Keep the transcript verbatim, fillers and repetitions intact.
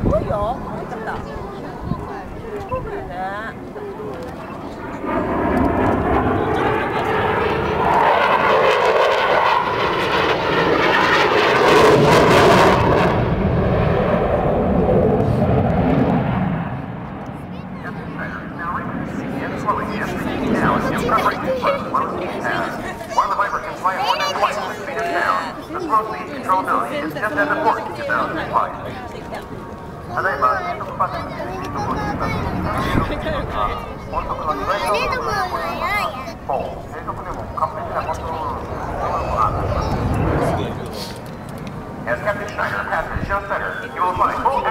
ごいよ。入っちゃった。そうだよね。 As Captain Schneider passes just center, you will find full